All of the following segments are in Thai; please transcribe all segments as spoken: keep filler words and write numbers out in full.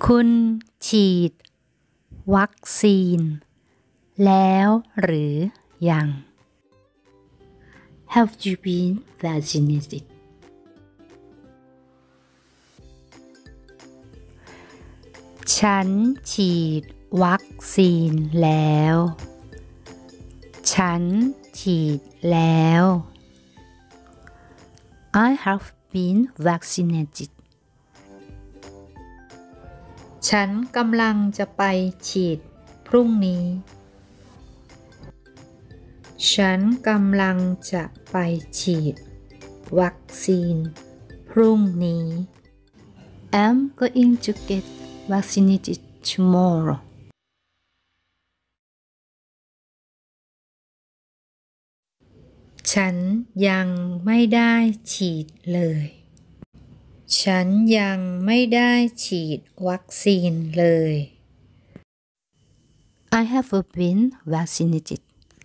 คุณฉีดวัคซีนแล้วหรือยัง Have you been vaccinated? ฉันฉีดวัคซีนแล้วฉันฉีดแล้ว I have been vaccinated. ฉันกำลังจะไปฉีดพรุ่งนี้ฉันกำลังจะไปฉีดวัคซีนพรุ่งนี้ I'm going to get vaccinated tomorrow. ฉันยังไม่ได้ฉีดเลยฉันยังไม่ได้ฉีดวัคซีนเลย I haven't been vaccinated.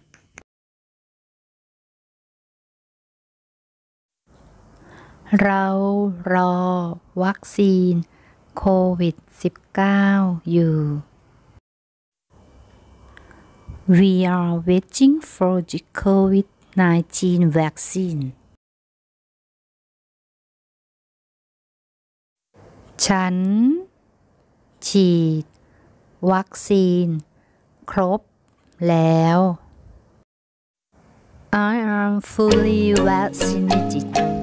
เรารอวัคซีนโควิด สิบเก้า อยู่ We are waiting for the COVID nineteen vaccine. ฉันฉีดวัคซีนครบแล้ว I am fully vaccinated.